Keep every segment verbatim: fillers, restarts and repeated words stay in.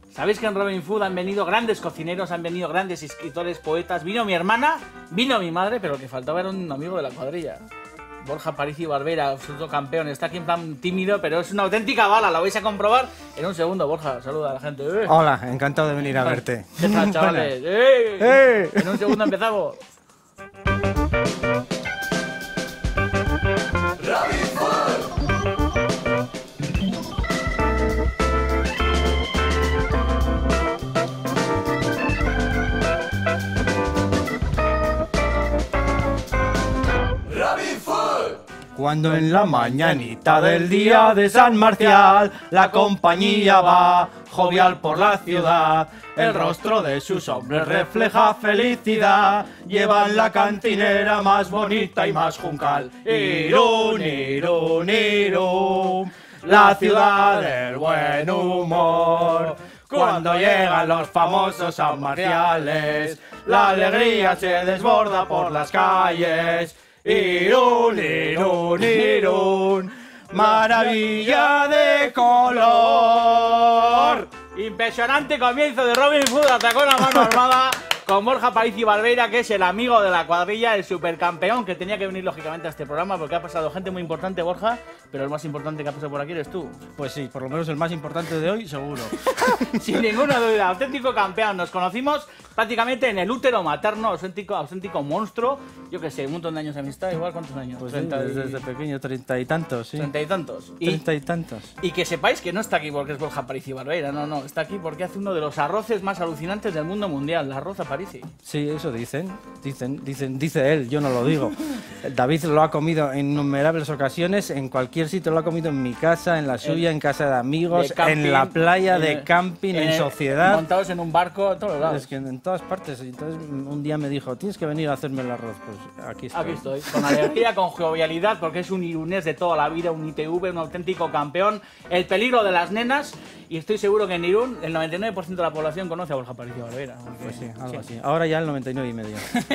Sabéis que en Robin Food han venido grandes cocineros, han venido grandes escritores, poetas. Vino mi hermana, vino mi madre, pero lo que faltaba era un amigo de la cuadrilla. Borja Aparici Barbera, absoluto campeón. Está aquí en plan tímido, pero es una auténtica bala. La vais a comprobar en un segundo. Borja, saluda a la gente. ¡Eh! Hola, encantado de venir a verte. ¿Qué tal, chavales? ¡Eh! ¡Eh! En un segundo empezamos. Cuando en la mañanita del día de San Marcial la compañía va jovial por la ciudad, el rostro de sus hombres refleja felicidad, llevan la cantinera más bonita y más juncal. Irún, Irún, Irún, la ciudad del buen humor. Cuando llegan los famosos San Marciales, la alegría se desborda por las calles. Irún, Irún, Irún, maravilla de color. Impresionante comienzo de Robin Food, atacó la mano armada con Borja Aparici Barbera, que es el amigo de la cuadrilla, el supercampeón, que tenía que venir lógicamente a este programa porque ha pasado gente muy importante, Borja, pero el más importante que ha pasado por aquí eres tú. Pues sí, por lo menos el más importante de hoy, seguro. Sin ninguna duda, auténtico campeón. Nos conocimos prácticamente en el útero materno, auténtico, auténtico monstruo. Yo qué sé, un montón de años de amistad, igual, ¿cuántos años? Pues treinta sí, y... desde pequeño, treinta y tantos, sí. Treinta y tantos. Y, Treinta y tantos. y que sepáis que no está aquí porque es Borja Aparici Barbera, no, no, está aquí porque hace uno de los arroces más alucinantes del mundo mundial, el arroz Aparici. Sí, eso dicen, dicen, dicen, dice él, yo no lo digo. David lo ha comido en innumerables ocasiones, en cualquier sitio lo ha comido, en mi casa, en la suya, en, en casa de amigos, de camping, en la playa, en, de camping, en, en sociedad. Montados en un barco, en todos lados. Es que en todas partes. Entonces un día me dijo, tienes que venir a hacerme el arroz. Pues aquí estoy. Aquí estoy, con alegría, con jovialidad, porque es un irunés de toda la vida, un I T V, un auténtico campeón, el peligro de las nenas. Y estoy seguro que en Irún el noventa y nueve por ciento de la población conoce a Borja Aparici Barbera. Pues sí, algo sí. así. Ahora ya el noventa y nueve y medio.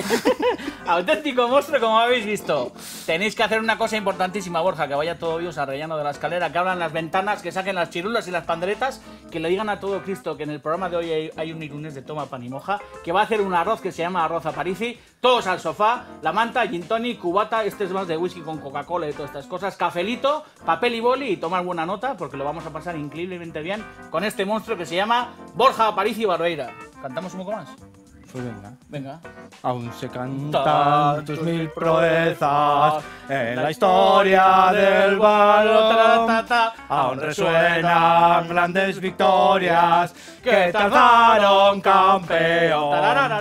Auténtico monstruo, como habéis visto. Tenéis que hacer una cosa importantísima, Borja, que vaya todo Dios al rellano de la escalera, que abran las ventanas, que saquen las chirulas y las panderetas, que le digan a todo Cristo que en el programa de hoy hay, hay un irunés de toma, pan y moja, que va a hacer un arroz que se llama arroz Aparici, todos al sofá, la manta, gin tonic, cubata, este es más de whisky con Coca-Cola y todas estas cosas, cafelito, papel y boli y tomar buena nota, porque lo vamos a pasar increíblemente bien con este monstruo que se llama Borja Aparici Barbera. ¿Cantamos un poco más? Pues venga. Venga. Aún se cantan tus mil proezas en la historia del balón. Aún resuenan grandes victorias que te alzaron campeón.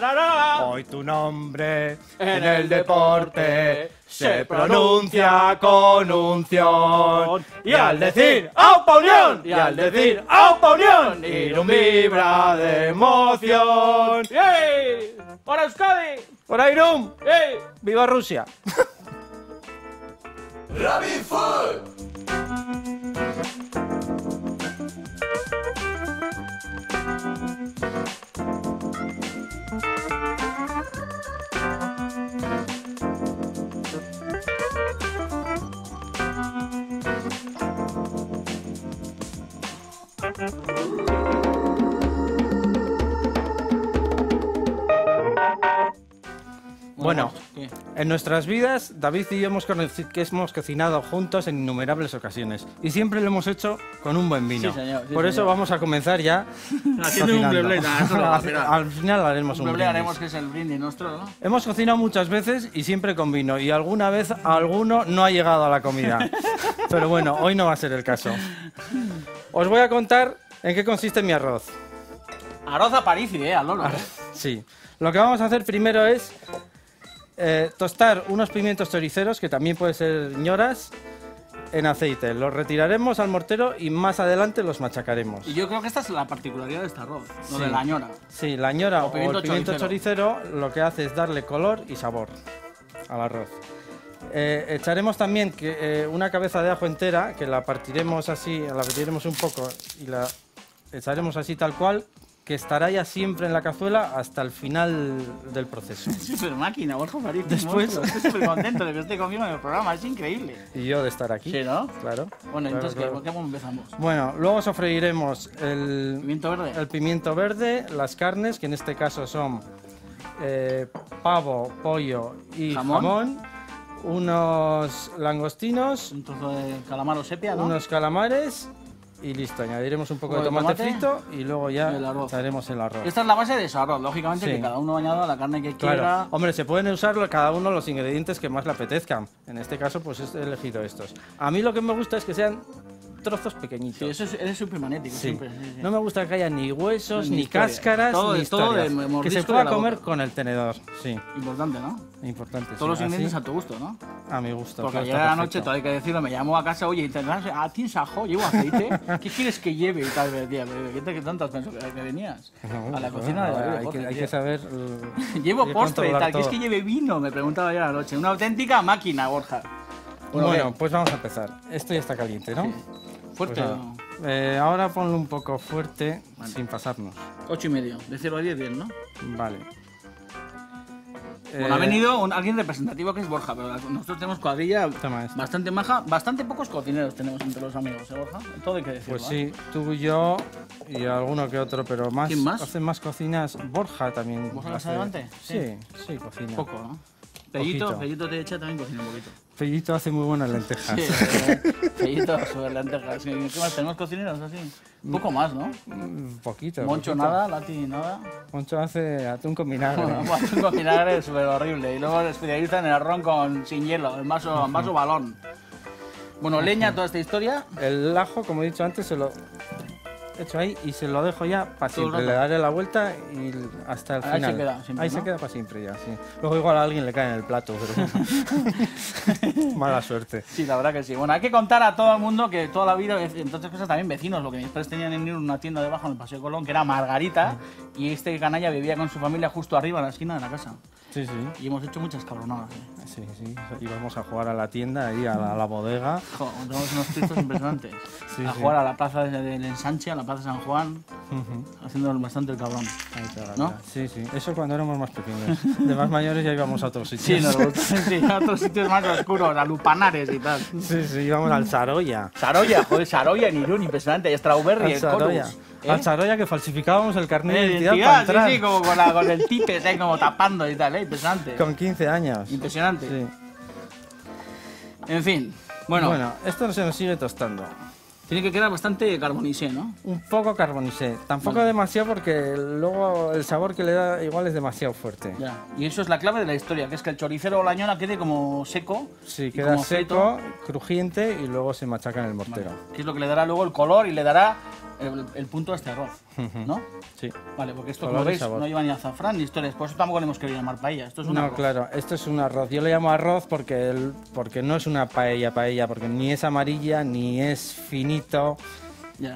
Hoy tu nombre en el deporte se pronuncia con unción. Y al decir ¡Aupa Unión! Y al decir ¡Aupa Unión! Irún vibra de emoción. ¡Ey! ¡Hora Euskadi! ¡Hora Irún! ¡Ey! ¡Viva Rusia! Robin Food. Bueno, en nuestras vidas, David y yo hemos, que hemos cocinado juntos en innumerables ocasiones y siempre lo hemos hecho con un buen vino. Sí, señor, sí, Por eso señor. vamos a comenzar ya haciendo un bleble. al, al final haremos un, un bleble. brindis. Haremos que es el brindis nuestro, ¿no? Hemos cocinado muchas veces y siempre con vino y alguna vez alguno no ha llegado a la comida. Pero bueno, hoy no va a ser el caso. Os voy a contar en qué consiste mi arroz. Arroz Aparici, eh, al loro. Sí. Lo que vamos a hacer primero es eh, tostar unos pimientos choriceros, que también puede ser ñoras, en aceite. Los retiraremos al mortero y más adelante los machacaremos. Y yo creo que esta es la particularidad de este arroz, lo Sí. de la ñora. Sí, la ñora O o, pimiento el pimiento choricero. choricero lo que hace es darle color y sabor al arroz. Eh, echaremos también que, eh, una cabeza de ajo entera, que la partiremos así, la partiremos un poco y la echaremos así tal cual, que estará ya siempre en la cazuela hasta el final del proceso. Súper máquina, Borja París. Después- Estoy súper contento de que esté conmigo en el programa, es increíble. Y yo de estar aquí. Sí, ¿no? Claro. Bueno, claro, entonces, claro. ¿qué, ¿cómo empezamos? Bueno, luego sofreiremos el, ¿Pimiento verde? el pimiento verde, las carnes, que en este caso son eh, pavo, pollo y ¿Jamón? jamón, unos langostinos, Un trozo de calamar o sepia, ¿no? unos calamares y listo. Añadiremos un poco Un de poco de tomate, tomate frito y luego ya y el arroz. haremos el arroz. Esta es la base de eso, arroz. Lógicamente, Sí. que cada uno añada la carne que quiera. Claro, hombre, se pueden usar cada uno los ingredientes que más le apetezcan. En este caso, pues he elegido estos. A mí lo que me gusta es que sean trozos pequeñitos. Sí, eso es, eres súper magnético, Sí. siempre. Sí, sí. No me gusta que haya ni huesos, Ni ni, historia. cáscaras, Todo- ni todo de historias. mordisco Que se de pueda la comer boca. con el tenedor. Sí, Importante, ¿no? importante. Todos sí. los ingredientes Así, a tu gusto, ¿no? a mi gusto. Porque todo ayer está a la noche, perfecto. todo hay que decirlo, me llamó a casa, oye, ¿tendrás- ¿a tienes ajo? ¿Llevo aceite? ¿Qué quieres que lleve? Y tal, me decía, ¿qué te- qué tanto has pensado que que venías? No, A la no, cocina de no, David, hay, Jorge, que, hay tío. que saber. eh, Llevo hay que postre y controlar tal, ¿quieres todo. que lleve vino? Me preguntaba ayer a la noche. Una auténtica máquina, Borja. Bueno, ¿qué? pues vamos a empezar. Esto ya está caliente, ¿no? Sí. Fuerte. Pues nada. Eh, ahora ponlo un poco fuerte, sin pasarnos. Ocho y medio. De cero a diez, bien, ¿no? Vale. Bueno, ha Eh, venido un- alguien representativo que es Borja, pero nosotros tenemos cuadrilla Toma esto. bastante maja. Bastante pocos cocineros tenemos entre los amigos, ¿eh, Borja? Todo hay que decirlo. Pues ¿eh? sí, tú y yo y alguno que otro, pero más. ¿Quién más? Hacen más cocinas. Borja también. ¿Borja hace- Casadevante? Sí, sí, cocina. Poco, ¿no? Pellito, Poquito. Pellito te echa también cocina un poquito. Fellito hace muy buenas lentejas. Sí, eh, Pellito sobre lentejas. Sí, ¿qué más? ¿Tenemos cocineros así? Un poco más, ¿no? Un poquito. Moncho poquito. nada, Lati nada. Moncho hace atún con vinagre. Bueno, un vinagre súper horrible. Y luego el especialista en el ron con, sin hielo, en vaso, en vaso balón. Bueno, leña toda esta historia. El ajo, como he dicho antes, se lo echo ahí y se lo dejo ya para Todo el siempre. rato. Le daré la vuelta y hasta el Ahí se final. queda siempre, ahí ¿no? se queda para siempre ya, sí. Luego igual a alguien le cae en el plato, pero bueno. Mala suerte. Sí, la verdad que sí. Bueno, hay que contar a todo el mundo que toda la vida, entonces cosas también vecinos, lo que mis padres tenían en una tienda debajo en el Paseo Colón, que era Margarita, y este canalla vivía con su familia justo arriba en la esquina de la casa. Sí, sí. Y hemos hecho muchas cabronadas. ¿eh? Sí, sí. Íbamos a jugar a la tienda, ahí a la, a la bodega. Jo, tenemos unos tristes impresionantes. Sí, a sí. jugar a la plaza de- del Ensanche, a la plaza de San Juan, Ujú. haciendo bastante el cabrón. Ahí te la ¿No? vida. Sí, sí. Eso cuando éramos más pequeños. De más mayores ya íbamos a otros Sí, sitios. nos gusta, sí, a otros sitios más oscuros, a Lupanares y tal. Sí, sí, íbamos al Saroya. Saroya, joder, Saroya en Irún, impresionante. Y Strawberry, Al el Saroya. Corus. ¿eh? Al Saroya que falsificábamos el carnet de Eh, identidad identidad, para entrar. sí, sí, como con, la, con el tipe, ahí como tapando y tal, ¿eh? Impresionante. Con quince años. Impresionante. Sí. En fin, bueno, Bueno, esto se nos sigue tostando. tiene que quedar bastante carbonisé, ¿no? Un poco carbonisé. Tampoco Vale. demasiado porque luego el sabor que le da igual es demasiado fuerte. Ya. Y eso es la clave de la historia, que es que el choricero o la ñona quede como seco. Sí, y queda como seco, frito, crujiente y luego se machaca en el mortero. que es lo que le dará luego el color y le dará el, el punto a este arroz, ¿no? Sí. Vale, porque esto, Color como y veis, sabor. no lleva ni azafrán ni historias, por eso tampoco le hemos querido llamar paella. Esto es una No, claro, esto es un arroz. Yo le llamo arroz porque, el- porque no es una paella paella, porque ni es amarilla, ni es finito, Ya.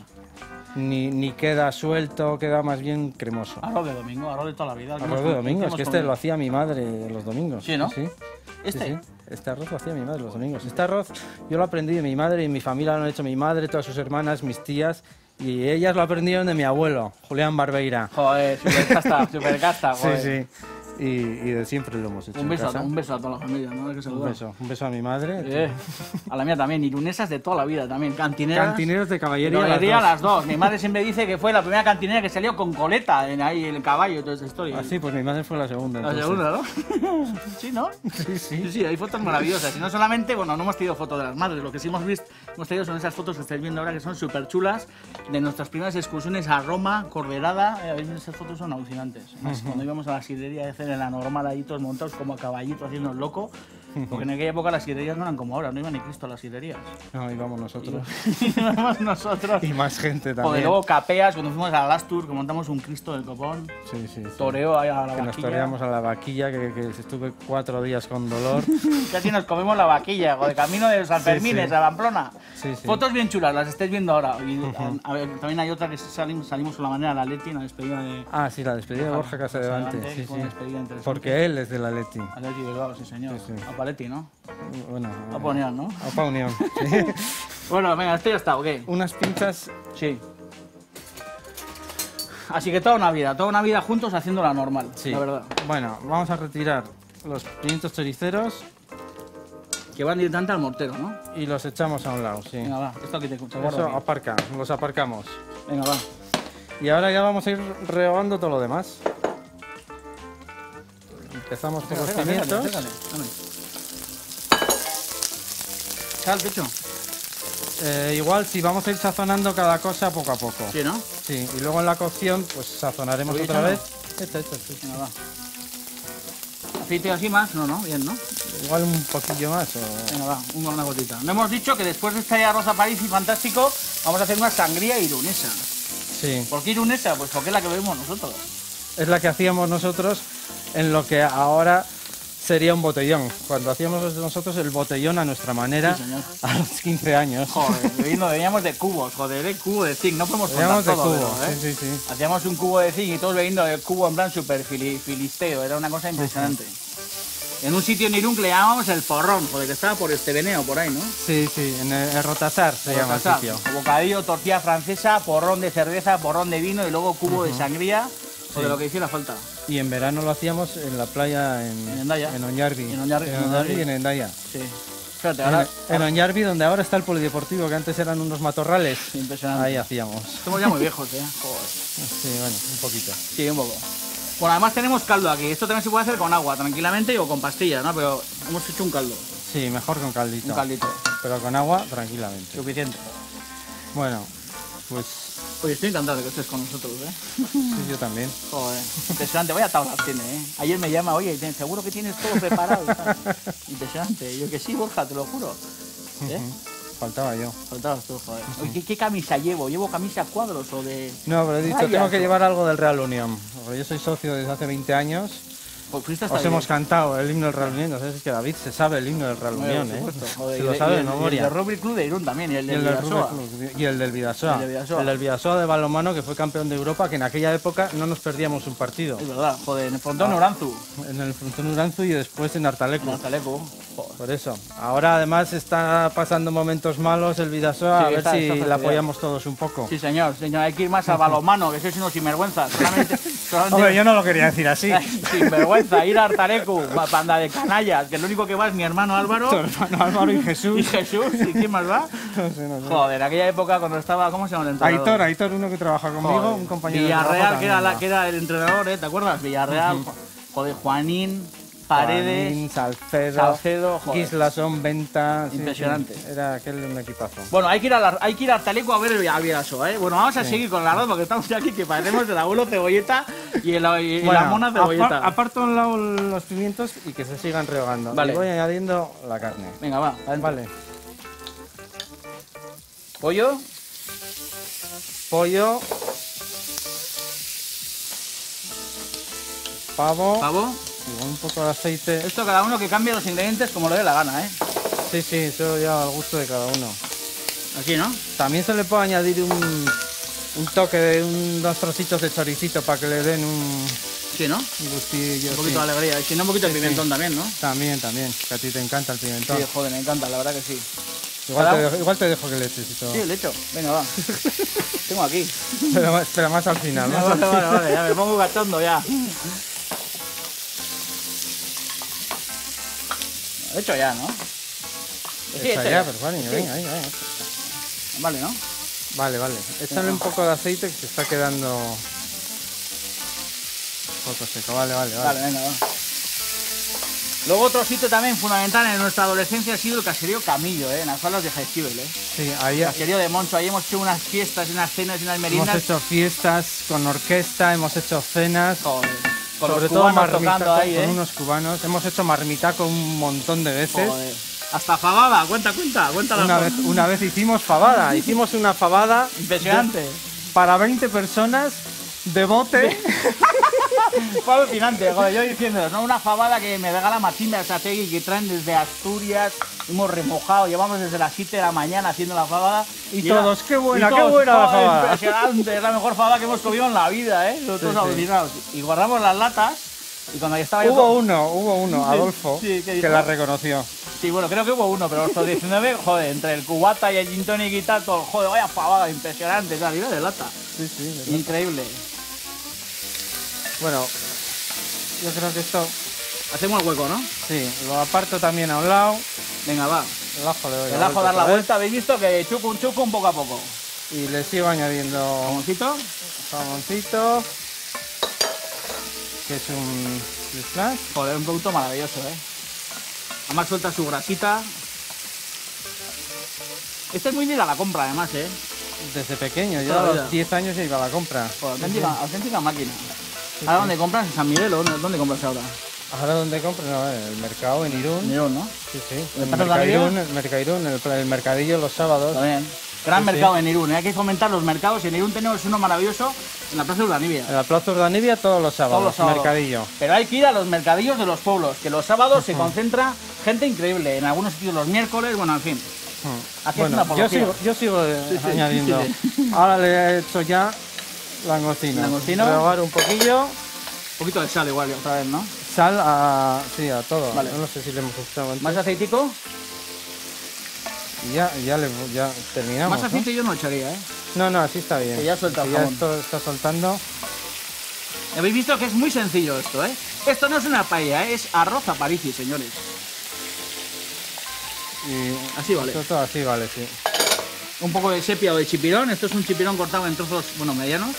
ni, ni queda suelto, queda más bien cremoso. Arroz de domingo, arroz de toda la vida. el que Arroz hemos de com- domingos, hemos que este comido. lo hacía mi madre los domingos. Sí, ¿no? Sí. ¿Este? Sí, sí. Este arroz lo hacía mi madre los domingos. Este arroz yo lo aprendí de mi madre y mi familia lo han hecho mi madre, todas sus hermanas, mis tías. Y ellas lo aprendieron de mi abuelo, Julián Barbeira. Joder, super casta, super casta, Sí, joder. sí. Y, y de siempre lo hemos hecho Un en beso, casa. un beso a toda la familia, ¿no? Hay que Un saludar. beso. Un beso a mi madre. Eh, a la mía también, irunesas de toda la vida también, cantineras. Cantineros de De caballería. caballería las dos. las dos. Mi madre siempre dice que fue la primera cantinera que salió con coleta en ahí el caballo y toda esa historia. Ah, sí, pues mi madre fue la segunda. La entonces. segunda, ¿no? Sí, ¿no? Sí, Sí, sí. sí, hay fotos maravillosas. Y no solamente, bueno, no hemos tenido fotos de las madres, lo que sí hemos visto, hemos tenido son esas fotos que estáis viendo ahora que son súper chulas de nuestras primeras excursiones a Roma, Corberada. Eh, habéis visto esas fotos, son alucinantes. Más cuando íbamos a la sidrería de hacer en la normal ahí todos montados como a caballito haciendo el loco. Porque en aquella época las sidrerías no eran como ahora, no iba ni Cristo a las sidrerías. No, íbamos nosotros. Y íbamos nosotros. Y más gente Joder, también. luego capeas, cuando fuimos a las Tour, que montamos un Cristo del copón, Sí, sí, sí. toreo ahí a la Que nos vaquilla. toreamos a la vaquilla, que, que estuve cuatro días con dolor. Casi nos comemos la vaquilla, joder, camino de San Sí, Fermín, sí. a Pamplona. Sí, sí. Fotos bien chulas, las estáis viendo ahora. Y, a, a ver, también hay otra que salimos, salimos con la manera de la Leti, en la despedida de Ah, sí, la despedida de Borja Casadevante. Casadevante, Sí, fue una sí. despedida interesante. Porque él es de la Leti. Atleti Bilbao, sí señor. Sí, sí. A Paletti, ¿no? Bueno, A Ponión, ¿no? Opa Unión. Sí. Bueno, venga, esto ya está, ¿ok? Unas pinchas Sí. Así que toda una vida, toda una vida juntos haciéndola normal, Sí. la verdad. Bueno, vamos a retirar los pimientos choriceros Que van directamente al mortero, ¿no? y los echamos a un lado, sí. Venga, va. Esto aquí te se guarda Eso aquí. aparca, los aparcamos. Venga, va. Y ahora ya vamos a ir rehogando todo lo demás. Empezamos por los Acércale, pimientos. acércale, dame. Sal, pecho. Eh, igual si vamos a ir sazonando cada cosa poco a poco. Sí, ¿no? Sí, y luego en la cocción pues sazonaremos Oye, otra échalo. vez. Echa, echa, sí. Venga, va. Aceite así más, no, no, bien, ¿no? Igual un poquillo más o... Venga, va, una, una gotita. No hemos dicho que después de este arroz a París y fantástico, vamos a hacer una sangría irunesa. Sí, ¿Por qué irunesa? Pues porque es la que bebemos nosotros. es la que hacíamos nosotros en lo que ahora sería un botellón. Cuando hacíamos nosotros el botellón a nuestra manera Sí, señor. a los quince años. Joder, bebiendo, veníamos de cubos, joder, de cubo de zinc, no podemos contar Veníamos de todo, cubo, pero, ¿eh? sí, sí, sí. Hacíamos un cubo de zinc y todos bebiendo de cubo en plan super fili- filisteo, era una cosa impresionante. En un sitio en Irún que le llamábamos el Porrón, joder, que estaba por Esteveneo, por ahí, ¿no? Sí, sí, en el, el Rotasar se llama el Casar. sitio. Bocadillo, tortilla francesa, porrón de cerveza, porrón de vino y luego cubo de sangría, o de Sí. lo que hiciera falta. Y en verano lo hacíamos en la playa en, En Hendaya. en Oñarbi. En Oñarbi, En en Oñarbi Oñarbi. y en Hendaya. Sí. Fíjate, ahora... En, en Oñarbi, donde ahora está el polideportivo, que antes eran unos matorrales. Impresionante. Ahí hacíamos. Estamos ya muy viejos, ¿eh? Joder. Sí, bueno, un poquito. Sí, un poco. Bueno, además tenemos caldo aquí. Esto también se puede hacer con agua, tranquilamente, o con pastillas, ¿no? Pero hemos hecho un caldo, Sí, mejor con caldito. un caldito. Pero con agua, tranquilamente. Suficiente. Bueno, pues Oye, estoy encantado de que estés con nosotros, ¿eh? sí, yo también. Joder, impresionante. Vaya tablas tiene, ¿eh? Ayer me llama, oye, ¿te- seguro que tienes todo preparado. ¿Sabes? Impresionante. Y yo que sí, Borja, te lo juro. ¿Eh? Faltaba yo. Faltabas tú, joder. Oye, ¿qué, qué camisa llevo? ¿Llevo camisa a cuadros o de...? No, pero he dicho, Rayas, tengo que o- llevar algo del Real Unión. Porque yo soy socio desde hace veinte años. Pues fuiste hasta Os hemos cantado el himno del Real Unión. No sé si es que David se sabe el himno del Real Hombre, Unión, por ¿eh? supuesto, joder, Se y lo de- sabe y de el- memoria. Y el de Rugby Club de Irún también, y el Y de el, del Vidasoa. Rugby Club, y el del Vidasoa. El de Vidasoa. El del Vidasoa de balonmano, que fue campeón de Europa, que en aquella época no nos perdíamos un partido. Es verdad, joder, en el frontón Uranzu. En el Frontón Uranzu y después en Artalecu. En Artalecu. Joder. Por eso. Ahora además está pasando momentos malos el Vidasoa, Sí, a ver está- si está le fastidiado. apoyamos todos un poco. Sí, señor, señor, hay que ir más al balonmano, que sois unos sinvergüenzas. Solamente, solamente Hombre, yo no lo quería decir así. sinvergüenza, ir a Artarecu, panda de canallas, que el único que va es mi hermano Álvaro Tu hermano Álvaro y y Jesús. Jesús, ¿y quién más va? No sé, no sé. Joder, aquella época cuando estaba, ¿cómo se llama el entrenador? Aitor, Aitor, uno que trabaja conmigo, Joder. un compañero de Villarreal, trabajo que era, la, también, que era el entrenador, ¿eh? ¿Te acuerdas? Villarreal, joder, Juanín, Paredes, Juanín, Salcedo, Salcedo, joder. Gislason, Venta. sí, Impresionante. sí, era aquel un equipazo. Bueno, hay que ir a, la- hay que ir a Artalecu a ver el a Vidasoa, ¿eh? Bueno, vamos a seguir con la arroz porque estamos ya aquí que parecemos el abuelo Cebolleta y, el, y- y la mona Cebolleta. apar- aparto a un lado los pimientos y que se sigan rehogando. Vale. Y voy añadiendo la carne. Venga, va, adentro. Vale. Pollo, Pollo. Pavo. pavo. Y con un poco de aceite. Esto cada uno que cambie los ingredientes como le dé la gana, ¿eh? Sí, sí, eso ya al gusto de cada uno. Aquí, ¿no? También se le puede añadir un, un toque de un- unos trocitos de choricito para que le den un, Sí, ¿no? un gustillo. Un poquito sí. de alegría. Y si no, un poquito de pimentón también, ¿no? También, también, que a ti te encanta el pimentón. Sí, joder, me encanta, la verdad que sí. igual, Cada- te dejo, igual te dejo que le eches y todo. Sí, le echo. Venga, va. Tengo aquí. Pero, más- pero más al final, ¿no? Vale, vale, vale, ya me pongo cachondo ya. Lo he hecho ya, ¿no? Sí, Echa hecho ya, pero vale, Sí. venga, venga, venga. Vale, ¿no? Vale, vale. Échale un poco de aceite que se está quedando un poco seco. Vale, vale, vale. Vale, venga, va. Luego otro sitio también fundamental en nuestra adolescencia ha sido el caserío Camillo, ¿eh? En las faldas de Jaizkibel, ¿eh? Sí, ahí El caserío de Moncho, ahí hemos hecho unas fiestas, unas cenas y unas hemos meriendas. hecho fiestas con orquesta, hemos hecho cenas. Joder, con sobre los todo cubanos marmitaco tocando ahí, con ¿eh? unos cubanos. Hemos hecho marmitaco un montón de veces. Joder. Hasta fabada, cuenta, cuenta, cuenta la Una foto. vez, una vez hicimos fabada, hicimos una fabada Impresionante. de- para veinte personas de bote. Fue alucinante, joder, yo diciendo, ¿no? Una fabada que me regala Martín Bersategui, que traen desde Asturias, hemos remojado, llevamos desde las siete de la mañana haciendo la fabada. Y era- todos, qué buena, y qué buena la joder, fabada. Impresionante, es la mejor fabada que hemos comido en la vida, ¿eh? Nosotros Sí, sí. alucinados. Y guardamos las latas, y cuando ya estaba yo Hubo todo- uno, hubo uno, Sí, Adolfo, sí, ¿qué que dijo? la reconoció. Sí, bueno, creo que hubo uno, pero los diecinueve, joder, entre el cubata y el gin tonic y tal, todo, joder, vaya fabada, impresionante, calidad de lata. Sí, sí, de Increíble. Bueno, yo creo que esto... Hacemos el hueco, ¿no? Sí, lo aparto también a un lado. Venga, va. El ajo le doy El la ajo dar la otra vez. vuelta, habéis visto que chuco un chuco un poco a poco. Y le sigo añadiendo Jamoncito. jamoncito, que es un flash. Joder, un producto maravilloso, ¿eh? Además suelta su grasita. Este es muy de ir a la compra, además, ¿eh? Desde pequeño, yo Toda a la los vida. diez años ya iba a la compra. Joder, auténtica, auténtica máquina. ¿Ahora dónde compras? ¿En San Miguel o dónde, dónde compras ahora? Ahora dónde compro, no, en el mercado, en Irún. Mirón, ¿no? Sí, sí. ¿En En Plaza de la Mercairún, el Mercairún, el, el mercadillo los sábados. Está bien. Gran Sí, mercado sí. en Irún, ¿eh? Hay que fomentar los mercados. En Irún tenemos uno maravilloso en la Plaza de Urdanibia. En la Plaza Urdanibia todos los sábados, Todos los sábados. mercadillo. Pero hay que ir a los mercadillos de los pueblos, que los sábados se concentra gente increíble. En algunos sitios los miércoles, bueno, en fin. Aquí es una Bueno, yo apología. sigo, yo sigo eh, Sí, sí, añadiendo. sí, Ahora le he hecho ya langostino. Langostino. Rehogar un poquillo. Un poquito de sal igual, otra vez, ¿no? Sal a, sí, a todo. Vale. No sé si le hemos echado antes. Más aceitico. Y ya, ya, le, ya terminamos. Más aceite yo no echaría, ¿eh? ¿no? no, no, así está bien. Que ya suelta el Que ya jamón. esto está soltando. Habéis visto que es muy sencillo esto, ¿eh? Esto no es una paella, ¿eh? Es arroz a Parisi, señores. Y Así vale. Esto todo así vale, sí. Un poco de sepia o de chipirón. Esto es un chipirón cortado en trozos, bueno, medianos.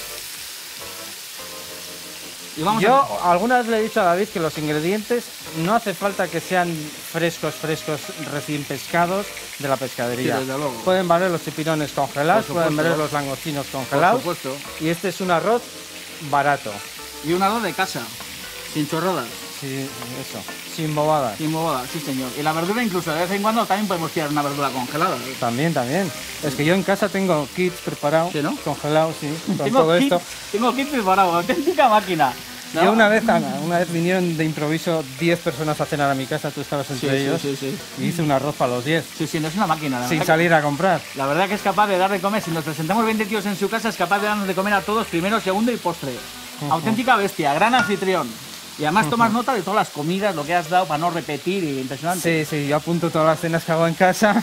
Y vamos Yo a... alguna vez le he dicho a David que los ingredientes no hace falta que sean frescos, frescos, recién pescados de la pescadería. Sí, desde luego. Pueden valer los chipirones congelados, Por pueden supuesto. valer los langostinos Por congelados. supuesto. Y este es un arroz barato. Y un arroz de casa. Sin chorradas. Sí, eso. Sin bobadas. Sin bobadas, sí señor. Y la verdura incluso de vez en cuando también podemos tirar una verdura congelada. ¿eh? También, también. Es que yo en casa tengo kits preparados, ¿Sí, no? congelados, sí, con Tengo todo kit, esto. tengo kit preparado, auténtica máquina. ¿no? Yo una vez, una vez vinieron de improviso diez personas a cenar a mi casa, tú estabas entre Sí, ellos, sí, sí, sí. y hice un arroz para los diez, Sí, sí, no es una máquina. La sin verdad salir a comprar. que- La verdad que es capaz de dar de comer. Si nos presentamos veinte tíos en su casa, es capaz de darnos de comer a todos, primero, segundo y postre. Auténtica bestia, gran anfitrión. Y además tomas nota de todas las comidas, lo que has dado para no repetir, y impresionante. Sí, sí, yo apunto todas las cenas que hago en casa,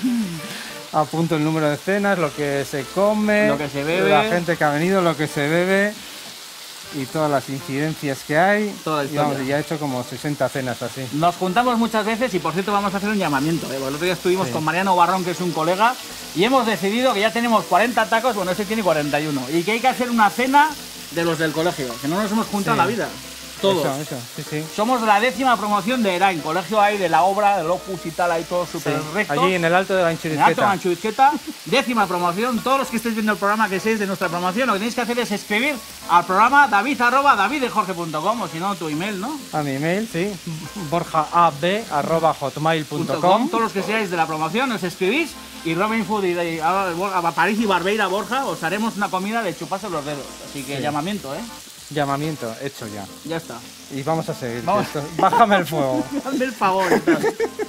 apunto el número de cenas, lo que se come, Lo que se bebe. la gente que ha venido, lo que se bebe y todas las incidencias que hay. Toda la Y vamos, historia. ya he hecho como sesenta cenas así. Nos juntamos muchas veces y por cierto vamos a hacer un llamamiento. ¿eh? El otro día estuvimos Sí. con Mariano Barrón, que es un colega, y hemos decidido que ya tenemos cuarenta tacos, bueno, ese tiene cuarenta y uno, y que hay que hacer una cena de los del colegio, que no nos hemos juntado Sí. en la vida. Todos. Eso, eso, sí, sí. Somos la décima promoción de Erain, colegio ahí de la obra, del Opus y tal, ahí todo súper Sí. recto. Allí en el alto de la En Alto Inchudizqueta. Manchuizqueta, décima promoción. Todos los que estéis viendo el programa, que seáis de nuestra promoción, lo que tenéis que hacer es escribir al programa david arroba davidejorge punto com, o si no, tu email, ¿no? A mi email, sí. borjaab arroba hotmail punto Punto com. com. Todos los que seáis de la promoción, os escribís y Robin Food y, y a, a París y Barbeira Borja os haremos una comida de chuparse los dedos. Así que Sí. llamamiento, ¿eh? Llamamiento, hecho ya. Ya está. Y vamos a seguir. Vamos. Esto- Bájame el fuego. Hazme el favor. y tal.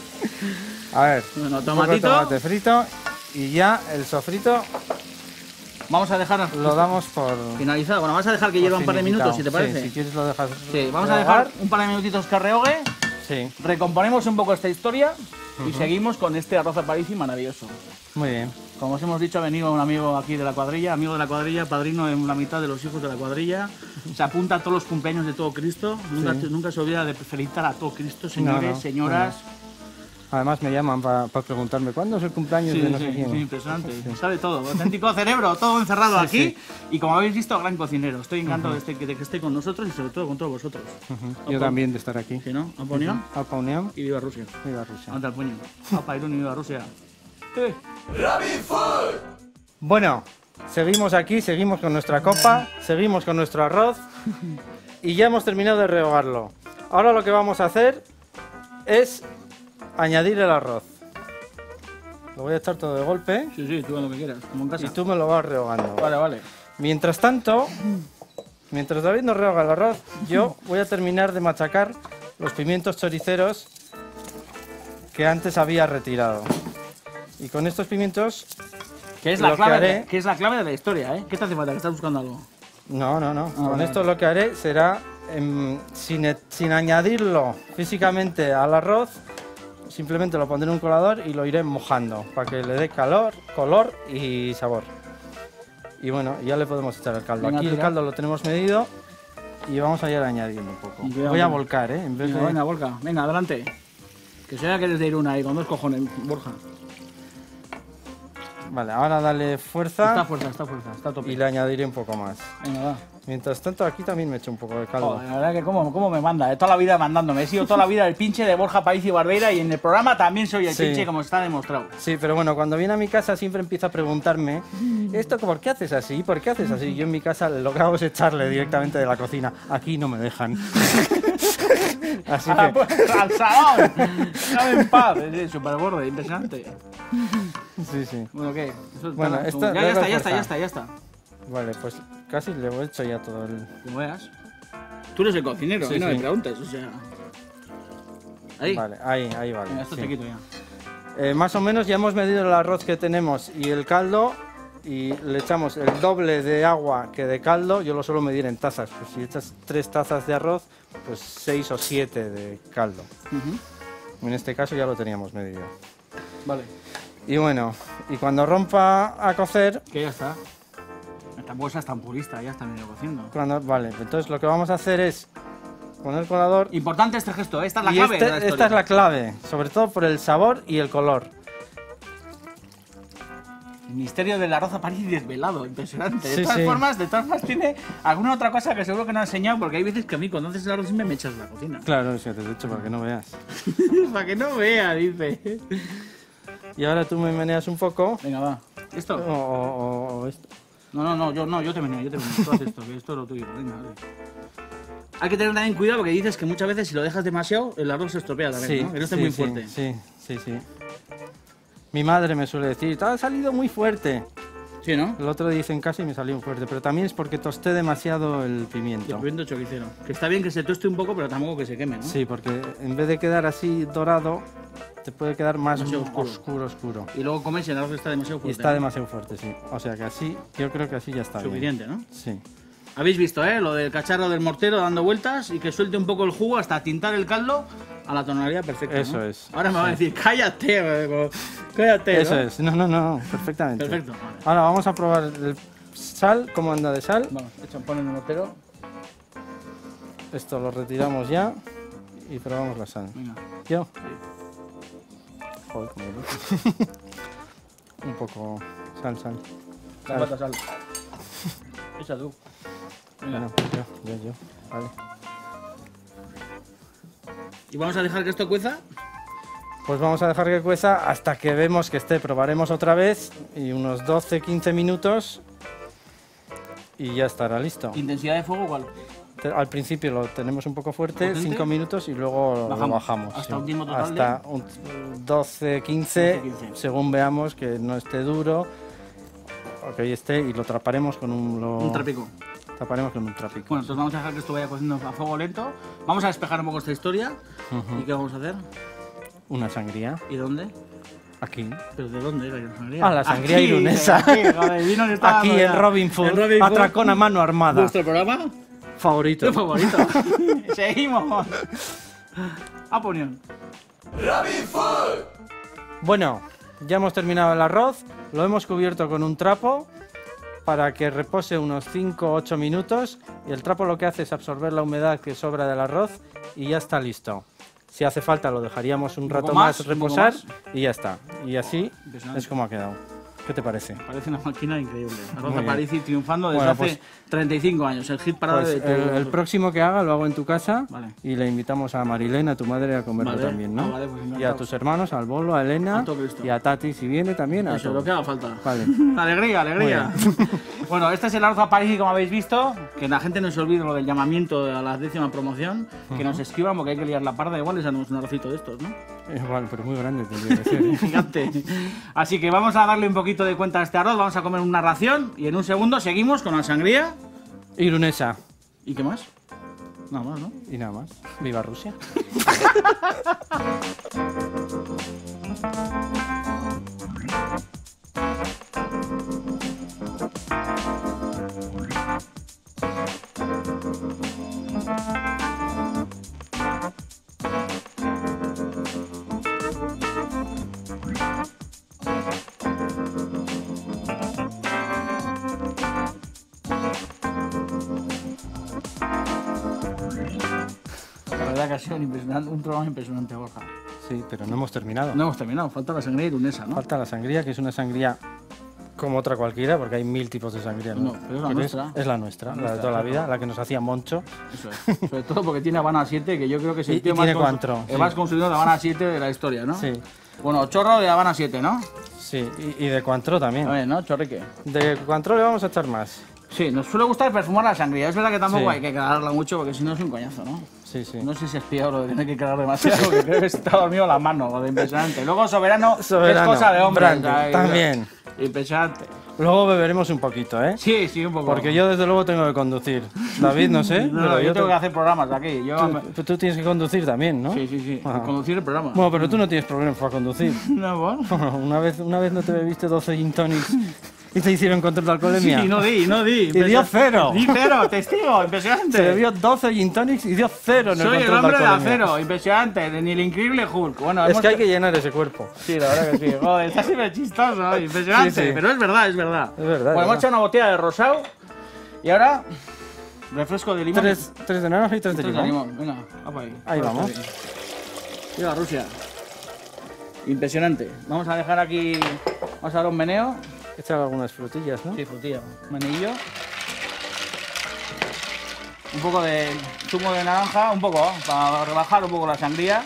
A ver. Bueno, un poco de tomatito. tomate frito. Y ya el sofrito Vamos a dejar lo damos por. finalizado. Bueno, vamos a dejar que hierva un par de minutos, si te parece. Sí, si quieres lo dejas. Sí, vamos a rehogar. dejar un par de minutitos que rehogue. Sí, Recomponemos un poco esta historia y seguimos con este arroz a Parisi maravilloso. muy bien. Como os hemos dicho, ha venido un amigo aquí de la cuadrilla, amigo de la cuadrilla, padrino en la mitad de los hijos de la cuadrilla. Se apunta a todos los cumpleaños de todo Cristo. Nunca, Sí. nunca se olvida de felicitar a todo Cristo, señores, No, no, señoras. Además me llaman para preguntarme cuándo es el cumpleaños Sí, de no sí, sé quién. sí, impresionante. Sabe todo. Auténtico cerebro, todo encerrado Sí, aquí. sí. Y como habéis visto, gran cocinero. Estoy encantado de, este- de que esté con nosotros y sobre todo con todos vosotros. Ujú. Yo también de estar aquí. ¿Sí, no? ¿A Ponión? Alpa Unión Y viva Rusia. y la Rusia. Anda al puño. A Irún y viva Rusia. Eh. Bueno, seguimos aquí, seguimos con nuestra copa, seguimos con nuestro arroz y ya hemos terminado de rehogarlo. Ahora lo que vamos a hacer es añadir el arroz. Lo voy a echar todo de golpe Sí, sí, tú haz lo que quieras, como en casa. y tú me lo vas rehogando. Vale, vale. Mientras tanto, mientras David nos rehoga el arroz, yo voy a terminar de machacar los pimientos choriceros que antes había retirado. Y con estos pimientos, Que es la Lo que clave, haré- que es la clave de la historia, ¿eh? ¿Qué te hace falta? Que estás buscando algo. no, no, no. Con vale, esto lo que haré será, em, sin, e- sin añadirlo físicamente al arroz, simplemente lo pondré en un colador y lo iré mojando para que le dé calor, color y sabor. Y bueno, ya le podemos echar el caldo. Venga, Aquí el tira. caldo lo tenemos medido y vamos a ir añadiendo un poco. Y cuidado, Voy a venga. volcar, ¿eh? En vez Venga, de... venga, Borja, venga, adelante. Que se vea que eres de Iruna ahí, con dos cojones, Borja. Vale, ahora dale fuerza Está fuerza, está fuerza, está a tope. y le añadiré un poco más. Venga, va. Mientras tanto, aquí también me echo un poco de caldo. Joder, la verdad que cómo, cómo me manda, eh, toda la vida mandándome. He sido toda la vida el pinche de Borja País y Barbeira y en el programa también soy el Sí. pinche como está demostrado. Sí, pero bueno, cuando viene a mi casa siempre empieza a preguntarme, ¿esto por qué haces así? ¿Por qué haces así? Yo en mi casa lo que hago es echarle directamente de la cocina. Aquí no me dejan. Así A la que... puerta, al salón. Déjame en paz. Es súper borde, impresionante. Sí, sí. Bueno, ¿qué? Eso Bueno, está- esto- ya, ya luego está, ya fuerza. está, ya está, ya está. Vale, pues casi le he hecho ya todo el... Como veas. Tú eres el cocinero, Sí, y no sí. me preguntes, o sea... Ahí. Vale, ahí, ahí vale. Venga, esto sí. te quito ya. Eh, más o menos ya hemos medido el arroz que tenemos y el caldo y le echamos el doble de agua que de caldo. Yo lo suelo medir en tazas, pues si echas tres tazas de arroz, pues seis o siete de caldo. Ujú. En este caso ya lo teníamos medido. Vale, Y bueno, y cuando rompa a cocer, que ya está. Esta bolsa es tan purista, ya está medio cociendo. cuando, vale, entonces lo que vamos a hacer es poner el colador. Importante este gesto, ¿eh? Esta es la y clave este- de la esta historia. es la clave, sobre todo por el sabor y el color. El misterio del arroz a París desvelado, impresionante. De Sí, todas sí. formas, de todas formas tiene alguna otra cosa que seguro que no ha enseñado, porque hay veces que a mí cuando haces el arroz siempre me echas la cocina. Claro, es que te he hecho para que no veas. Para que no vea, dice. Y ahora tú me meneas un poco. Venga, va. O, ¿Esto? o- o esto. No, no, no, yo no, yo te venía, yo te venía. Tú haces esto, que esto es lo tuyo. Venga, vale. Hay que tener también cuidado porque dices que muchas veces si lo dejas demasiado, el arroz se estropea también, Sí, ¿no? Que no esté sí, muy sí, fuerte. Sí, sí, sí. Mi madre me suele decir, te ha salido muy fuerte. Sí, ¿no? El otro día hice en casa y me salió muy fuerte, pero también es porque tosté demasiado el Y el pimiento. pimiento choricero. Que está bien que se toste un poco, pero tampoco que se queme, ¿no? Sí, porque en vez de quedar así dorado, te puede quedar más Demasiado oscuro, oscuro. oscuro. Y luego comes y el arroz está demasiado Y fuerte. está ¿no? demasiado fuerte, sí. O sea que así, yo creo que así ya está Suficiente, ¿no? bien. Sí. Habéis visto, ¿eh? Lo del cacharro del mortero dando vueltas y que suelte un poco el jugo hasta tintar el caldo a la tonalidad perfecta. ¿no? Eso es. Ahora me va a decir, cállate, como, cállate. Eso ¿no? es. No, no, no, perfectamente. Perfecto. Vale. Ahora vamos a probar el sal, cómo anda de sal. Vamos, echa, pon en el mortero. Esto lo retiramos ya y probamos la sal. Venga. ¿Yo? Joder, cómo lo- Un poco sal, sal. La pata sal. Echa tú. Venga. Bueno, yo, yo, yo. Vale. Y vamos a dejar que esto cueza. Pues vamos a dejar que cueza hasta que vemos que esté. Probaremos otra vez y unos doce quince minutos y ya estará listo. Intensidad de fuego, ¿cuál? Te- Al principio lo tenemos un poco fuerte, ¿Potente? cinco minutos y luego lo Bajamos. bajamos. Hasta un tiempo total Hasta un doce quince, doce, quince. según veamos que no esté duro o que ahí esté y lo taparemos con un... Lo Un trapico. taparemos con un trapico. Bueno, entonces vamos a dejar que esto vaya cociendo a fuego lento. Vamos a despejar un poco esta historia. ¿Y qué vamos a hacer? Una sangría, ¿Y dónde? aquí. ¿Pero de dónde era la sangría? Ah, la sangría Aquí, irunesa. aquí, joder, vino que estaba Aquí dando en ya. Robin Food, En Robin Food. atracón a mano armada. ¿Vuestro programa? Favorito. Tu favorito. Seguimos. A ponión. Bueno, ya hemos terminado el arroz, lo hemos cubierto con un trapo para que repose unos cinco o ocho minutos y el trapo lo que hace es absorber la humedad que sobra del arroz y ya está listo. Si hace falta lo dejaríamos un Un poco rato más, más, un poco reposar más. y ya está. Y así Impresionante. es como ha quedado. ¿Qué te parece? Parece una máquina increíble. Arroz Muy a bien. París y triunfando desde Bueno, hace pues- treinta y cinco años. El hit parado Pues de tu... el, el próximo que haga lo hago en tu casa Vale. y le invitamos a Marilena, a tu madre, a comerlo Vale. también, ¿no? Ah, vale, pues y a encantados. tus hermanos, al Bolo, a Elena A todo Cristo. y a Tati si viene también. A Eso, todos. lo que haga falta. Vale. Alegría, alegría. Bueno, este es el arroz a París, como habéis visto. Que la gente no se olvide lo del llamamiento a la décima promoción. Que nos escriban porque hay que liar la parda. Igual les damos un arrocito de estos, ¿no? Igual, pero muy grande tendría que ser, ¿eh? Gigante. Así que vamos a darle un poquito de cuenta a este arroz. Vamos a comer una ración y en un segundo seguimos con la sangría. Irunesa. ¿Y qué más? Nada más, ¿no? Y nada más. Viva Rusia. verdad que ha sido un, impresionante, un programa impresionante, Borja. Sí, pero no hemos terminado. No hemos terminado, falta la sangría irunesa, ¿no? Falta la sangría, que es una sangría como otra cualquiera, porque hay mil tipos de sangría. No, pero es la nuestra. Es, es la nuestra, La la, nuestra, de toda la vida, claro. la que nos hacía Moncho. Eso es. Sobre todo porque tiene Habana siete, que yo creo que es el Y- tío y más, tiene cons- cuatro, el sí. más consumido de Habana siete de la historia, ¿no? Sí, Bueno, chorro de Habana siete, ¿no? sí, y, y de Cointreau A también. ver, ¿no? Chorrique. De Cointreau le vamos a echar más. Sí, nos suele gustar perfumar la sangría. Es verdad que tampoco Sí. hay que cagarla mucho porque si no es un coñazo, ¿no? Sí, sí. No sé si es pillado lo de tener que cagar demasiado, porque creo que se está dormido la mano, lo de impresionante. Luego Soberano, Soberano, es cosa de hombre. Brandy, también. Impresionante. Luego beberemos un poquito, ¿eh? Sí, sí, un poco. Porque yo desde luego tengo que conducir. David, no sé. No, pero yo tengo te- que hacer programas aquí. Yo... tú, tú tienes que conducir también, ¿no? Sí, sí, sí. Ajá. Conducir el programa. Bueno, pero tú no tienes problemas para conducir. No, bueno. una, vez, una vez no te bebiste doce gin tonics y te hicieron control de alcoholemia. Sí, no di, no di. Y dio cero. Di cero, testigo, impresionante. Se bebió doce gin tonics y dio cero en el Soy el control hombre de de alcoholemia. acero, impresionante, ni el increíble Hulk. Bueno, Es hemos que hay te- que llenar ese cuerpo. Sí, la verdad que sí. Joder, está siempre chistoso, impresionante. Sí, sí. Pero es verdad, es verdad. Es verdad, Bueno, es hemos verdad. echado una botella de rosado y ahora refresco de limón. Tres, tres de naranja y tres de Tres de limón. limón. Venga, vamos ahí. Ahí vamos. Viva Rusia. Impresionante. Vamos a dejar aquí, vamos a dar un meneo. Echar algunas frutillas, ¿no? Sí, frutilla. Menillo. Un poco de zumo de naranja, un poco, para rebajar un poco la sangría.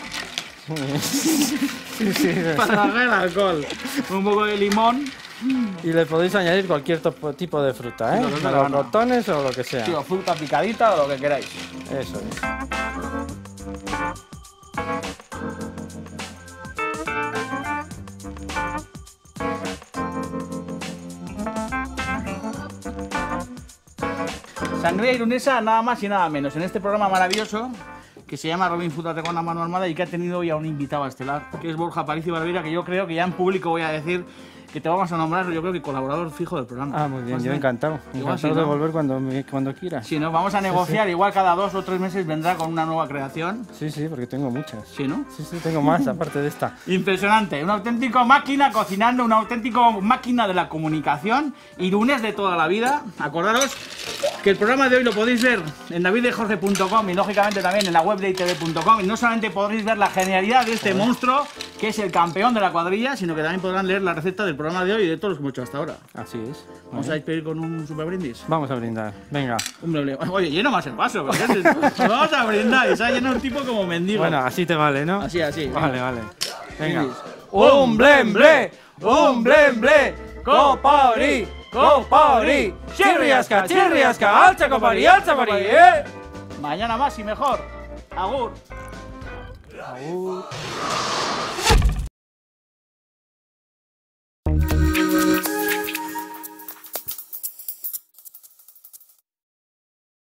Sí, sí. Para bajar el alcohol. Un poco de limón. Y le podéis añadir cualquier topo- tipo de fruta, ¿eh? Lo que os dé la gana. Melocotones o lo que sea. Sí, o fruta picadita o lo que queráis. Eso es. Sangría irunesa, nada más y nada menos. En este programa maravilloso que se llama Robin Food con la mano armada y que ha tenido hoy a un invitado estelar, que es Borja Aparicio Barbera, que yo creo que ya en público voy a decir que te vamos a nombrar, yo creo que colaborador fijo del programa. Ah, muy bien, Vas a yo ver. encantado. Igual Encantado sí, de ¿no? volver cuando, me- cuando quieras. Sí, ¿no? Vamos a negociar, igual cada dos o tres meses vendrá con una nueva creación. Sí, sí, porque tengo muchas. Sí, ¿no? Sí, sí, tengo más aparte de esta. Impresionante, un auténtico máquina cocinando, un auténtico máquina de la comunicación, irunes de toda la vida. Acordaros que el programa de hoy lo podéis ver en david de jorge punto com y lógicamente también en la web de i t v punto com, y no solamente podréis ver la genialidad de este monstruo que es el campeón de la cuadrilla, sino que también podrán leer la receta del programa de hoy y de todos los que hemos hecho hasta ahora. Así es. Vamos a despedir con un super brindis. Vamos a brindar. Venga. Un doble- Oye, lleno más el vaso, ¿qué es esto? Vamos a brindar, y se ha llenado un tipo como mendigo. Bueno, así te vale, ¿no? Así, así. Vale, vale. Venga. Brindis. Un blem ble, un blem ble, copaori, copaori, chirriasca, chirriasca, alza copari, alza pari, eh. Mañana más y mejor. Agur. Agur.